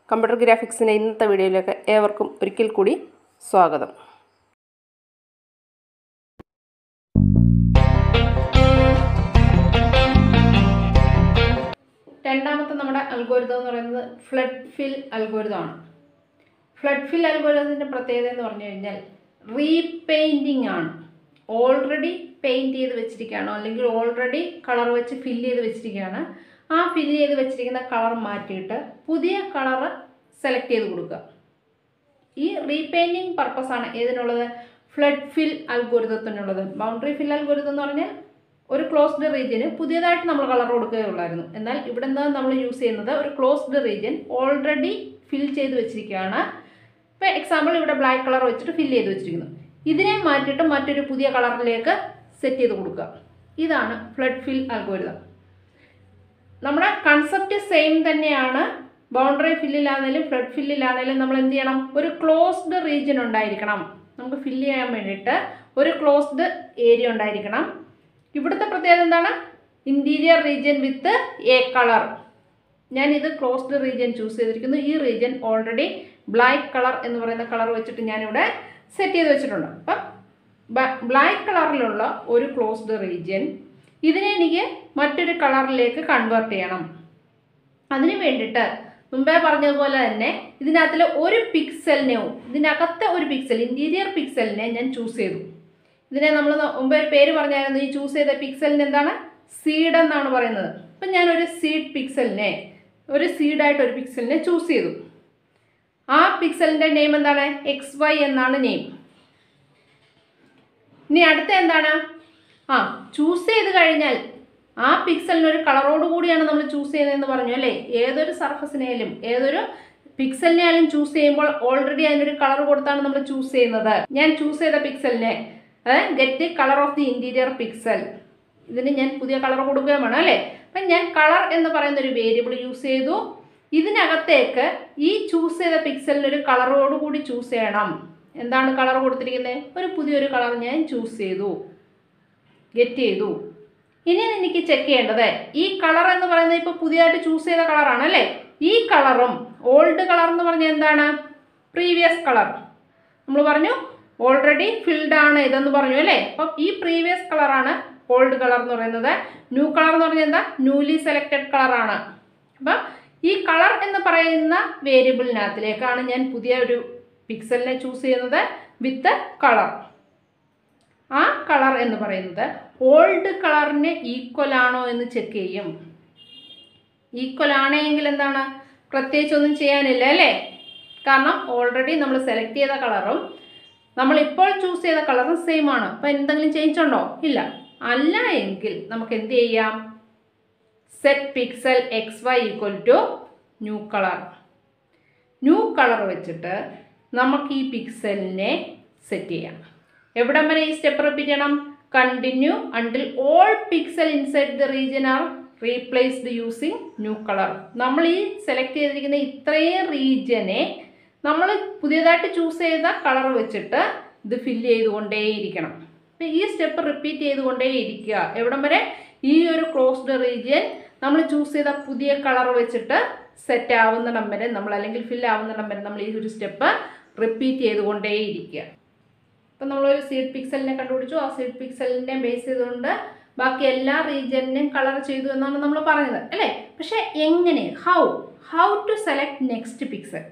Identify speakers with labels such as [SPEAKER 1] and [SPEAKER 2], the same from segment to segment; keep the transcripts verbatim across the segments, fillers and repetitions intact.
[SPEAKER 1] Computer ഗ്രാഫിക്സിൻ്റെ ഇന്നത്തെ വീഡിയോയിലേക്ക് ഏവർക്കും ഒരിക്കൽ കൂടി സ്വാഗതം. രണ്ടാമത്തെ നമ്മുടെ അൽഗോരിതം എന്ന് പറയുന്നത് ഫ്ലഡ് ഫിൽ അൽഗോരിതമാണ്. ഫ്ലഡ് ഫിൽ അൽഗോരിതത്തിൻ്റെ പ്രത്യേകത എന്ന് പറഞ്ഞു കഴിഞ്ഞാൽ റീപെയിൻറ്റിംഗ് ആണ്. ഓൾറെഡി പെയിൻറ്റ് ചെയ്ത് വെച്ചിരിക്കുകയാണോ അല്ലെങ്കിൽ ഓൾറെഡി കളർ വെച്ച് ഫില്ല് ചെയ്ത് വെച്ചിരിക്കുകയാണ്. ആ ഫില്ല് ചെയ്ത് വെച്ചിരിക്കുന്ന കളർ മാറ്റിയിട്ട് പുതിയ കളറ് സെലക്ട് ചെയ്ത് കൊടുക്കുക. ഈ റീപെയിൻറ്റിംഗ് പർപ്പസാണ് ഏതിനുള്ളത്? ഫ്ലഡ് ഫിൽ അൽഗോരിതത്തിനുള്ളത്. ബൗണ്ടറി ഫിൽ അൽഗോരിതം എന്ന് പറഞ്ഞാൽ ഒരു ക്ലോസ്ഡ് റീജിയന് പുതിയതായിട്ട് നമ്മൾ കളർ കൊടുക്കുകയുള്ളായിരുന്നു. എന്നാൽ ഇവിടെ നിന്ന് നമ്മൾ യൂസ് ചെയ്യുന്നത് ഒരു ക്ലോസ്ഡ് റീജിയൻ ഓൾറെഡി ഫിൽ ചെയ്ത് വെച്ചിരിക്കുകയാണ്. ഇപ്പോൾ എക്സാമ്പിൾ ഇവിടെ ബ്ലാക്ക് കളർ വെച്ചിട്ട് ഫില്ല് ചെയ്ത് വെച്ചിരിക്കുന്നു. ഇതിനെ മാറ്റിയിട്ട് മറ്റൊരു പുതിയ കളറിലേക്ക് സെറ്റ് ചെയ്ത് കൊടുക്കുക. ഇതാണ് ഫ്ലഡ് ഫിൽ അൽഗോരിതം. നമ്മുടെ കൺസെപ്റ്റ് സെയിം തന്നെയാണ്. ബൗണ്ടറി ഫില്ലിലാണെങ്കിലും ഫ്ലഡ് ഫില്ലിലാണെങ്കിലും നമ്മൾ എന്ത് ചെയ്യണം? ഒരു ക്ലോസ്ഡ് റീജിയൻ ഉണ്ടായിരിക്കണം. നമുക്ക് ഫില്ല് ചെയ്യാൻ വേണ്ടിയിട്ട് ഒരു ക്ലോസ്ഡ് ഏരിയ ഉണ്ടായിരിക്കണം. ഇവിടുത്തെ പ്രത്യേകത എന്താണ്? Interior region with a colour. ഞാനിത് ക്ലോസ്ഡ് റീജിയൻ ചൂസ് ചെയ്തിരിക്കുന്നു. ഈ റീജിയൻ ഓൾറെഡി ബ്ലാക്ക് കളർ എന്ന് പറയുന്ന കളർ വെച്ചിട്ട് ഞാനിവിടെ സെറ്റ് ചെയ്ത് വെച്ചിട്ടുണ്ട്. അപ്പം ബ്ലാക്ക് കളറിലുള്ള ഒരു ക്ലോസ്ഡ് റീജിയൻ, ഇതിനെ എനിക്ക് മറ്റൊരു കളറിലേക്ക് കൺവേർട്ട് ചെയ്യണം. അതിന് വേണ്ടിയിട്ട് മുമ്പേ പറഞ്ഞതുപോലെ തന്നെ ഇതിനകത്തിൽ ഒരു പിക്സലിനെയോ ഇതിനകത്തെ ഒരു പിക്സൽ ഇൻറ്റീരിയർ പിക്സലിനെ ഞാൻ ചൂസ് ചെയ്തു. ഇതിനെ നമ്മൾ മുമ്പേ ഒരു പേര് പറഞ്ഞായിരുന്നു. ഈ ചൂസ് ചെയ്ത പിക്സലിന് എന്താണ്? സീഡ് എന്നാണ് പറയുന്നത്. അപ്പം ഞാനൊരു സീഡ് പിക്സലിനെ ഒരു സീഡായിട്ട് ഒരു പിക്സലിനെ ചൂസ് ചെയ്തു. ആ പിക്സലിൻ്റെ നെയിം എന്താണ്? എക്സ് വൈ എന്നാണ് നെയിം. ഇനി അടുത്ത എന്താണ്? ആ ചൂസ് ചെയ്ത് കഴിഞ്ഞാൽ ആ പിക്സലിന് ഒരു കളറോട് കൂടിയാണ് നമ്മൾ ചൂസ് ചെയ്യുന്നതെന്ന് പറഞ്ഞു അല്ലേ? ഏതൊരു സർഫസിനെയാലും ഏതൊരു പിക്സലിനെയാലും ചൂസ് ചെയ്യുമ്പോൾ ഓൾറെഡി അതിനൊരു കളർ കൊടുത്താണ് നമ്മൾ ചൂസ് ചെയ്യുന്നത്. ഞാൻ ചൂസ് ചെയ്ത പിക്സലിനെ get colour of the interior pixel, ഇതിന് ഞാൻ പുതിയ കളർ കൊടുക്കുകയും വേണം അല്ലേ? അപ്പം ഞാൻ കളർ എന്ന് പറയുന്ന ഒരു വേരിയബിൾ യൂസ് ചെയ്തു. ഇതിനകത്തേക്ക് ഈ ചൂസ് ചെയ്ത പിക്സലിന് ഒരു കളറോട് കൂടി ചൂസ് ചെയ്യണം. എന്താണ് കളർ കൊടുത്തിരിക്കുന്നത്? ഒരു പുതിയൊരു കളർ ഞാൻ ചൂസ് ചെയ്തു, ഗെറ്റ് ചെയ്തു. ഇനി എനിക്ക് ചെക്ക് ചെയ്യേണ്ടത് ഈ കളർ എന്ന് പറയുന്നത് ഇപ്പോൾ പുതിയതായിട്ട് ചൂസ് ചെയ്ത കളറാണ് അല്ലേ? ഈ കളറും ഓൾഡ് കളർ എന്ന് പറഞ്ഞാൽ എന്താണ്? Previous colour. നമ്മൾ പറഞ്ഞു ഓൾറെഡി ഫിൽഡ് ആണ് ഇതെന്ന് പറഞ്ഞു അല്ലേ? അപ്പം ഈ പ്രീവിയസ് കളറാണ് ഓൾഡ് കളർ എന്ന് പറയുന്നത്. ന്യൂ കളർ എന്ന് പറഞ്ഞാൽ എന്താ? ന്യൂലി സെലക്റ്റഡ് കളറാണ്. അപ്പം ഈ കളർ എന്ന് പറയുന്ന വേരിയബിളിനകത്തിലേക്കാണ് ഞാൻ പുതിയ ഒരു പിക്സലിനെ ചൂസ് ചെയ്യുന്നത് വിത്ത് കളർ. ആ കളർ എന്ന് പറയുന്നത് ഓൾഡ് കളറിന് ഈക്വൽ ആണോ എന്ന് ചെക്ക് ചെയ്യും. ഈക്വൽ ആണെങ്കിൽ എന്താണ്? പ്രത്യേകിച്ച് ഒന്നും ചെയ്യാനില്ല അല്ലേ? കാരണം ഓൾറെഡി നമ്മൾ സെലക്ട് ചെയ്ത കളറും നമ്മളിപ്പോൾ ചൂസ് ചെയ്ത കളറും സെയിം ആണ്. അപ്പം എന്തെങ്കിലും ചേഞ്ച് ഉണ്ടോ? ഇല്ല. അല്ല എങ്കിൽ നമുക്ക് എന്ത് ചെയ്യാം? Set pixel X Y equal to new colour. New colour വെച്ചിട്ട് നമുക്ക് ഈ പിക്സലിനെ സെറ്റ് ചെയ്യാം. എവിടം വരെ ഈ സ്റ്റെപ്പ് റിപ്പീറ്റ് ചെയ്യണം? Continue until all pixel inside the region are replaced using new colour. നമ്മൾ ഈ സെലക്ട് ചെയ്തിരിക്കുന്ന ഇത്രയും റീജിയനെ നമ്മൾ പുതിയതായിട്ട് ചൂസ് ചെയ്ത കളർ വെച്ചിട്ട് ഇത് ഫില്ല് ചെയ്തുകൊണ്ടേയിരിക്കണം. അപ്പം ഈ സ്റ്റെപ്പ് റിപ്പീറ്റ് ചെയ്തുകൊണ്ടേയിരിക്കുക. എവിടം വരെ? ഈ ഒരു ക്ലോസ്ഡ് റീജിയൻ നമ്മൾ ചൂസ് ചെയ്ത പുതിയ കളർ വെച്ചിട്ട് സെറ്റ് ആവുന്നിടം വരെ നമ്മൾ അല്ലെങ്കിൽ ഫില്ല് ആവുന്നിടം വരെ നമ്മൾ ഈ ഒരു സ്റ്റെപ്പ് റിപ്പീറ്റ് ചെയ്തുകൊണ്ടേയിരിക്കുക. അപ്പം നമ്മളൊരു സീഡ് പിക്സലിനെ കണ്ടുപിടിച്ചു. ആ സീഡ് പിക്സലിനെ ബേസ് ചെയ്തുകൊണ്ട് ബാക്കി എല്ലാ റീജിയനിനെയും കളർ ചെയ്തു എന്നാണ് നമ്മൾ പറഞ്ഞത് അല്ലേ? പക്ഷേ എങ്ങനെ? How how to select next pixel?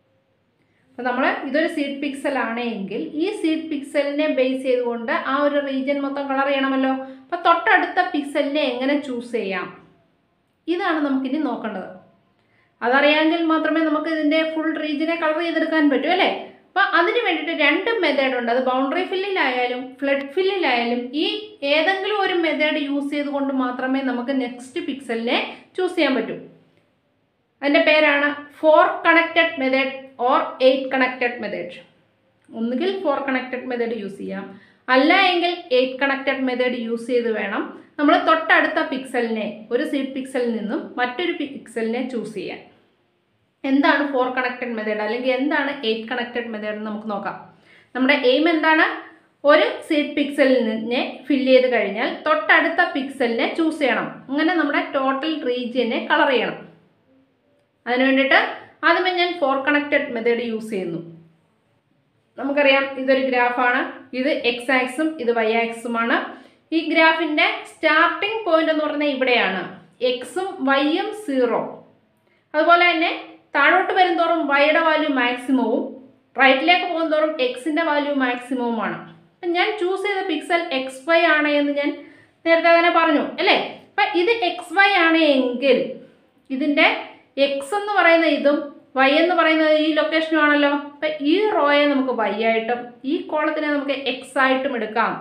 [SPEAKER 1] അപ്പം നമ്മൾ ഇതൊരു സീഡ് പിക്സൽ ആണെങ്കിൽ ഈ സീഡ് പിക്സലിനെ ബേസ് ചെയ്തുകൊണ്ട് ആ ഒരു റീജിയൻ മൊത്തം കളർ ചെയ്യണമല്ലോ. അപ്പം തൊട്ടടുത്ത പിക്സലിനെ എങ്ങനെ ചൂസ് ചെയ്യാം? ഇതാണ് നമുക്കിനി നോക്കേണ്ടത്. അതറിയാമെങ്കിൽ മാത്രമേ നമുക്ക് ഇതിൻ്റെ ഫുൾ റീജിയനെ കളർ ചെയ്തെടുക്കാൻ പറ്റൂ അല്ലേ? അപ്പം അതിന് വേണ്ടിയിട്ട് രണ്ട് മെത്തേഡ് ഉണ്ട്. അത് ബൗണ്ടറി ഫില്ലിലായാലും ഫ്ലഡ് ഫില്ലിലായാലും ഈ ഏതെങ്കിലും ഒരു മെത്തേഡ് യൂസ് ചെയ്തുകൊണ്ട് മാത്രമേ നമുക്ക് നെക്സ്റ്റ് പിക്സലിനെ ചൂസ് ചെയ്യാൻ പറ്റൂ. അതിൻ്റെ പേരാണ് four connected method or eight connected method. ഒന്നുകിൽ ഫോർ കണക്റ്റഡ് മെത്തേഡ് യൂസ് ചെയ്യാം, അല്ല എങ്കിൽ എയ്റ്റ് കണക്റ്റഡ് മെത്തേഡ് യൂസ് ചെയ്ത് വേണം നമ്മൾ തൊട്ടടുത്ത പിക്സലിനെ ഒരു സീഡ് പിക്സലിൽ നിന്നും മറ്റൊരു പിക്സലിനെ ചൂസ് ചെയ്യാൻ. എന്താണ് ഫോർ കണക്റ്റഡ് മെത്തേഡ് അല്ലെങ്കിൽ എന്താണ് എയ്റ്റ് കണക്റ്റഡ് മെത്തേഡ് എന്ന് നമുക്ക് നോക്കാം. നമ്മുടെ എയിം എന്താണ്? ഒരു സീഡ് പിക്സലിനെ ഫില്ല് ചെയ്ത് കഴിഞ്ഞാൽ തൊട്ടടുത്ത പിക്സലിനെ ചൂസ് ചെയ്യണം. അങ്ങനെ നമ്മുടെ ടോട്ടൽ റീജിയനെ കളർ ചെയ്യണം. അതിന് വേണ്ടിയിട്ട് ആദ്യമേ ഞാൻ ഫോർ കണക്റ്റഡ് മെത്തേഡ് യൂസ് ചെയ്യുന്നു. നമുക്കറിയാം ഇതൊരു ഗ്രാഫാണ്, ഇത് എക്സ് ആക്സും ഇത് വൈ ആക്സുമാണ്. ഈ ഗ്രാഫിൻ്റെ സ്റ്റാർട്ടിംഗ് പോയിന്റ് എന്ന് പറഞ്ഞാൽ ഇവിടെയാണ്, എക്സും വൈയും സീറോ. അതുപോലെ തന്നെ താഴോട്ട് വരുംതോറും വൈയുടെ വാല്യൂ മാക്സിമവും റൈറ്റിലേക്ക് പോകുന്തോറും എക്സിൻ്റെ വാല്യൂ മാക്സിമവുമാണ്. അപ്പം ഞാൻ ചൂസ് ചെയ്ത പിക്സൽ എക്സ് വൈ ആണ് എന്ന് ഞാൻ നേരത്തെ തന്നെ പറഞ്ഞു അല്ലേ. അപ്പം ഇത് എക്സ് വൈ ആണ് എങ്കിൽ ഇതിൻ്റെ എക്സ് എന്ന് പറയുന്ന ഇതും വൈ എന്ന് പറയുന്നത് ഈ ലൊക്കേഷനും ആണല്ലോ. അപ്പം ഈ റോയെ നമുക്ക് വൈ ആയിട്ടും ഈ കോളത്തിനെ നമുക്ക് എക്സ് ആയിട്ടും എടുക്കാം.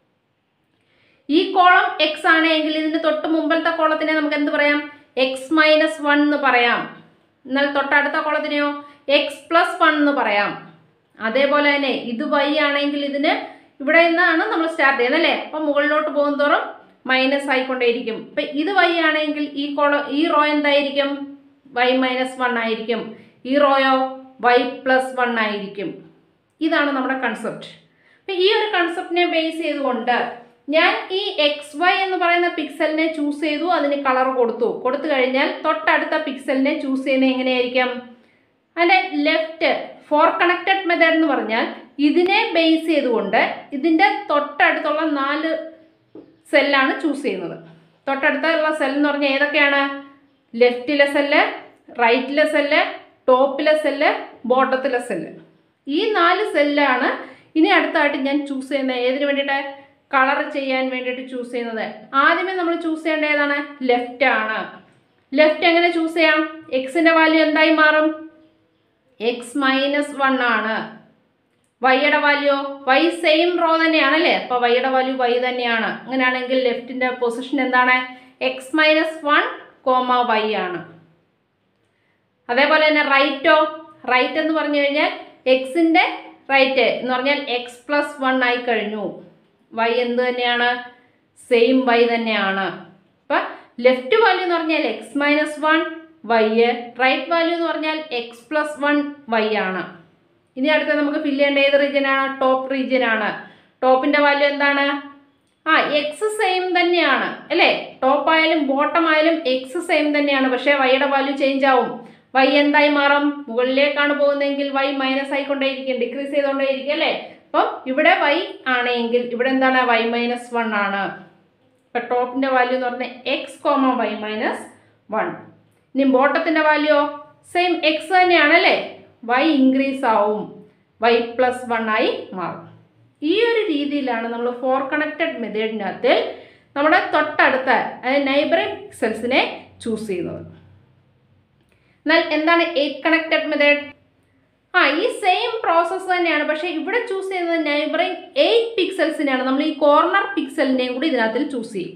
[SPEAKER 1] ഈ കോളം എക്സ് ആണെങ്കിൽ ഇതിന് തൊട്ട് മുമ്പത്തെ കോളത്തിനെ നമുക്ക് എന്ത് പറയാം? എക്സ് മൈനസ് വൺ എന്ന് പറയാം. എന്നാൽ തൊട്ടടുത്ത കോളത്തിനെയോ എക്സ് പ്ലസ് വൺ എന്ന് പറയാം. അതേപോലെ തന്നെ ഇത് വൈ ആണെങ്കിൽ ഇതിന് ഇവിടെ നിന്നാണ് നമ്മൾ സ്റ്റാർട്ട് ചെയ്യുന്നത് അല്ലേ. അപ്പം മുകളിലോട്ട് പോകുന്തോറും മൈനസ് ആയിക്കൊണ്ടേയിരിക്കും. അപ്പം ഇത് വൈ ആണെങ്കിൽ ഈ കോളം ഈ റോ എന്തായിരിക്കും? വൈ മൈനസ് വൺ ആയിരിക്കും. ഈ റോയോ വൈ പ്ലസ് വൺ ആയിരിക്കും. ഇതാണ് നമ്മുടെ കൺസെപ്റ്റ്. അപ്പം ഈ ഒരു കൺസെപ്റ്റിനെ ബേസ് ചെയ്തുകൊണ്ട് ഞാൻ ഈ എക്സ് വൈ എന്ന് പറയുന്ന പിക്സലിനെ ചൂസ് ചെയ്തു, അതിന് കളർ കൊടുത്തു. കൊടുത്തു കഴിഞ്ഞാൽ തൊട്ടടുത്ത പിക്സലിനെ ചൂസ് ചെയ്യുന്നത് എങ്ങനെയായിരിക്കും? അതിൻ്റെ ലെഫ്റ്റ് ഫോർ കണക്റ്റഡ് മെത്തേഡ് എന്ന് പറഞ്ഞാൽ ഇതിനെ ബേസ് ചെയ്തുകൊണ്ട് ഇതിൻ്റെ തൊട്ടടുത്തുള്ള നാല് സെല്ലാണ് ചൂസ് ചെയ്യുന്നത്. തൊട്ടടുത്തുള്ള സെൽ എന്ന് പറഞ്ഞാൽ ഏതൊക്കെയാണ്? ലെഫ്റ്റിലെ സെല്ല്, റൈറ്റിലെ സെല്ല്, ടോപ്പിലെ സെല്ല്, ബോട്ടത്തിലെ സെല്ല്. ഈ നാല് സെല്ലാണ് ഇനി അടുത്തായിട്ട് ഞാൻ ചൂസ് ചെയ്യുന്നത്. ഏതിനു വേണ്ടിയിട്ട്? കളർ ചെയ്യാൻ വേണ്ടിയിട്ട് ചൂസ് ചെയ്യുന്നത്. ആദ്യമേ നമ്മൾ ചൂസ് ചെയ്യേണ്ട ഏതാണ്? ലെഫ്റ്റ് ആണ്. ലെഫ്റ്റ് എങ്ങനെ ചൂസ് ചെയ്യാം? എക്സിൻ്റെ വാല്യൂ എന്തായി മാറും? എക്സ് മൈനസ് വൺ ആണ്. വൈയുടെ വാല്യൂ വൈ സെയിം റോ തന്നെയാണല്ലേ. അപ്പോൾ വൈയുടെ വാല്യൂ വൈ തന്നെയാണ്. അങ്ങനെയാണെങ്കിൽ ലെഫ്റ്റിൻ്റെ പൊസിഷൻ എന്താണ്? X minus one comma Y ആണ്. അതേപോലെ തന്നെ റൈറ്റോ? റൈറ്റ് എന്ന് പറഞ്ഞു കഴിഞ്ഞാൽ എക്സിൻ്റെ റൈറ്റ് എന്ന് പറഞ്ഞാൽ എക്സ് പ്ലസ് വൺ ആയി കഴിഞ്ഞു. വൈ എന്ത് തന്നെയാണ്? സെയിം വൈ തന്നെയാണ്. അപ്പം ലെഫ്റ്റ് വാല്യൂ എന്ന് പറഞ്ഞാൽ X minus one Y, right value എന്ന് പറഞ്ഞാൽ എക്സ് പ്ലസ് വൺ വൈ ആണ്. ഇനി അടുത്ത നമുക്ക് ഫില്ല് ചെയ്യേണ്ട ഏത് റീജിയൻ ആണ്? ടോപ്പ് റീജിയൻ ആണ്. ടോപ്പിൻ്റെ വാല്യൂ എന്താണ്? ആ എക്സ് സെയിം തന്നെയാണ് അല്ലേ. ടോപ്പ് ആയാലും ബോട്ടം ആയാലും എക്സ് സെയിം തന്നെയാണ്. പക്ഷേ വൈയുടെ വാല്യൂ ചേഞ്ച് ആവും. വൈ എന്തായി മാറും? മുകളിലേക്കാണ് പോകുന്നതെങ്കിൽ വൈ മൈനസ് ആയിക്കൊണ്ടേയിരിക്കും, ഡിക്രീസ് ചെയ്തുകൊണ്ടേയിരിക്കും അല്ലേ. അപ്പം ഇവിടെ വൈ ആണെങ്കിൽ ഇവിടെ എന്താണ്? വൈ മൈനസ് വൺ ആണ്. ഇപ്പം ടോപ്പിൻ്റെ വാല്യൂ എന്ന് പറഞ്ഞാൽ X comma Y minus one. ഇനി ബോട്ടത്തിൻ്റെ വാല്യൂ സെയിം എക്സ് തന്നെയാണല്ലേ. വൈ ഇൻക്രീസ് ആവും, വൈ പ്ലസ് വൺ ആയി മാറും. ഈ ഒരു രീതിയിലാണ് നമ്മൾ ഫോർ കണക്റ്റഡ് മെത്തേഡിനകത്ത് നമ്മുടെ തൊട്ടടുത്ത അതായത് നൈബറിംഗ് പിക്സൽസിനെ ചൂസ് ചെയ്യുന്നത്. എന്നാൽ എന്താണ് എയ്റ്റ് കണക്റ്റഡ് മെത്തേഡ്? ആ ഈ സെയിം പ്രോസസ്സ് തന്നെയാണ്. പക്ഷേ ഇവിടെ ചൂസ് ചെയ്യുന്നത് നൈബറിംഗ് എയ്റ്റ് പിക്സൽസിനെയാണ്. നമ്മൾ ഈ കോർണർ പിക്സലിനെയും കൂടി ഇതിനകത്ത് ചൂസ് ചെയ്യും.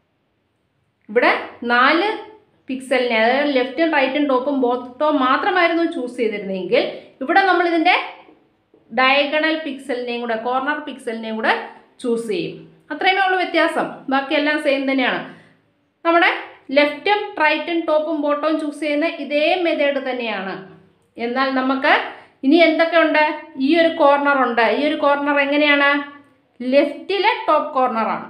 [SPEAKER 1] ഇവിടെ നാല് പിക്സലിനെ അതായത് ലെഫ്റ്റും റൈറ്റും ടോപ്പും ബോട്ടവും മാത്രമായിരുന്നു ചൂസ് ചെയ്തിരുന്നെങ്കിൽ ഇവിടെ നമ്മൾ ഇതിൻ്റെ ഡയഗണൽ പിക്സലിനെയും കൂടെ കോർണർ പിക്സലിനെയും കൂടെ ചൂസ് ചെയ്യും. അത്രയുമേ ഉള്ളൂ വ്യത്യാസം. ബാക്കിയെല്ലാം സെയിം തന്നെയാണ്. നമ്മുടെ ലെഫ്റ്റും റൈറ്റും ടോപ്പും ബോട്ടവും ചൂസ് ചെയ്യുന്ന ഇതേ മെത്തേഡ് തന്നെയാണ്. എന്നാൽ നമുക്ക് ഇനി എന്തൊക്കെ ഉണ്ട്? ഈ ഒരു കോർണർ ഉണ്ട്. ഈ ഒരു കോർണർ എങ്ങനെയാണ്? ലെഫ്റ്റിലെ ടോപ്പ് കോർണറാണ്.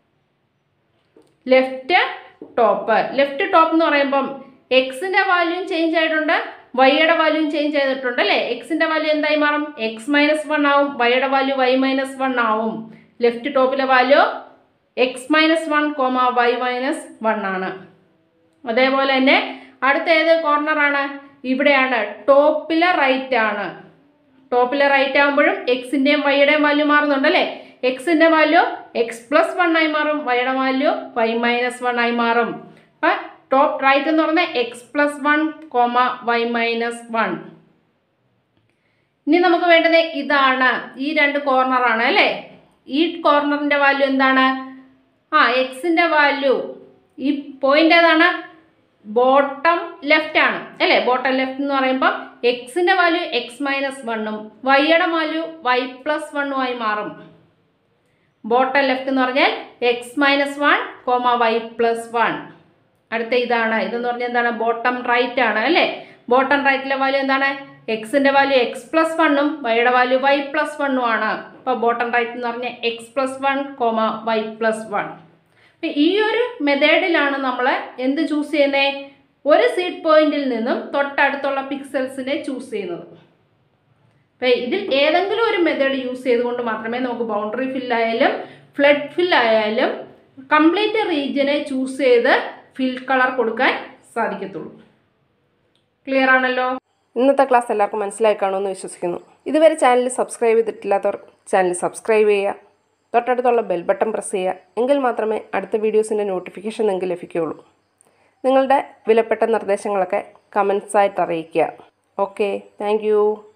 [SPEAKER 1] ലെഫ്റ്റ് ടോപ്പ് ലെഫ്റ്റ് ടോപ്പ് എന്ന് പറയുമ്പം എക്സിൻ്റെ വാല്യൂം ചേഞ്ച് ആയിട്ടുണ്ട്, വൈയുടെ വാല്യൂം ചേഞ്ച് ചെയ്തിട്ടുണ്ട് അല്ലേ. എക്സിൻ്റെ വാല്യൂ എന്തായി മാറും? എക്സ് മൈനസ് വൺ ആവും. വൈയുടെ വാല്യൂ വൈ മൈനസ് വൺ ആവും. ലെഫ്റ്റ് ടോപ്പിലെ value X minus one comma Y minus one ആണ്. അതേപോലെ തന്നെ അടുത്ത ഏത് കോർണറാണ്? ഇവിടെയാണ്. ടോപ്പിലെ റൈറ്റ് ആണ്. ടോപ്പിലെ റൈറ്റ് ആകുമ്പോഴും എക്സിൻ്റെയും വൈയുടെയും വാല്യൂ മാറുന്നുണ്ട് അല്ലേ. എക്സിൻ്റെ വാല്യൂ എക്സ് പ്ലസ് വൺ ആയി മാറും, വൈയുടെ വാല്യൂ വൈ മൈനസ് വൺ ആയി മാറും. അപ്പം ടോപ്പ് റൈറ്റ് എന്ന് പറഞ്ഞാൽ X plus one comma Y minus one. ഇനി നമുക്ക് വേണ്ടത് ഇതാണ്. ഈ രണ്ട് കോർണറാണ് അല്ലേ. ഈ കോർണറിൻ്റെ വാല്യൂ എന്താണ്? ആ എക്സിൻ്റെ വാല്യൂ ഈ പോയിന്റ് ഏതാണ്? ബോട്ടം ലെഫ്റ്റ് ആണ് അല്ലേ. ബോട്ടം ലെഫ്റ്റ് എന്ന് പറയുമ്പോൾ എക്സിൻ്റെ വാല്യൂ എക്സ് മൈനസ് വണ്ണും വൈയുടെ വാല്യൂ വൈ പ്ലസ് വണ്ണും ആയി മാറും. ബോട്ടം ലെഫ്റ്റ് എന്ന് പറഞ്ഞാൽ X minus one comma Y plus one. അടുത്ത ഇതാണ്. ഇതെന്ന് പറഞ്ഞാൽ എന്താണ്? ബോട്ടം റൈറ്റ് ആണ് അല്ലേ. ബോട്ടം റൈറ്റിലെ വാല്യൂ എന്താണ്? എക്സിൻ്റെ വാല്യൂ എക്സ് പ്ലസ് വണ്ണും വൈയുടെ വാല്യൂ വൈ പ്ലസ് വണ്ണും ആണ്. അപ്പോൾ ബോട്ടം റൈറ്റ് എന്ന് പറഞ്ഞാൽ X plus one comma Y plus one. അപ്പം ഈ ഒരു മെത്തേഡിലാണ് നമ്മൾ എന്ത് ചൂസ് ചെയ്യുന്നത്? ഒരു സീഡ് പോയിന്റിൽ നിന്നും തൊട്ടടുത്തുള്ള പിക്സൽസിനെ ചൂസ് ചെയ്യുന്നത്. അപ്പം ഇതിൽ ഏതെങ്കിലും ഒരു മെത്തേഡ് യൂസ് ചെയ്തുകൊണ്ട് മാത്രമേ നമുക്ക് ബൗണ്ടറി ഫില്ലായാലും ഫ്ലഡ് ഫില്ലായാലും കംപ്ലീറ്റ് റീജിയനെ ചൂസ് ചെയ്ത് ഫിൽ കളർ കൊടുക്കാൻ സാധിക്കത്തുള്ളൂ. ക്ലിയർ ആണല്ലോ?
[SPEAKER 2] ഇന്നത്തെ ക്ലാസ് എല്ലാവർക്കും മനസ്സിലായി കാണുമെന്ന് വിശ്വസിക്കുന്നു. ഇതുവരെ ചാനൽ സബ്സ്ക്രൈബ് ചെയ്തിട്ടില്ലാത്തവർ ചാനൽ സബ്സ്ക്രൈബ് ചെയ്യുക, തൊട്ടടുത്തുള്ള ബെൽ ബട്ടൺ പ്രസ് ചെയ്യുക. എങ്കിൽ മാത്രമേ അടുത്ത വീഡിയോസിൻ്റെ നോട്ടിഫിക്കേഷൻ നിങ്ങൾക്ക് ലഭിക്കുകയുള്ളൂ. നിങ്ങളുടെ വിലപ്പെട്ട നിർദ്ദേശങ്ങളൊക്കെ കമൻസായിട്ട് അറിയിക്കുക. Okay, thank U.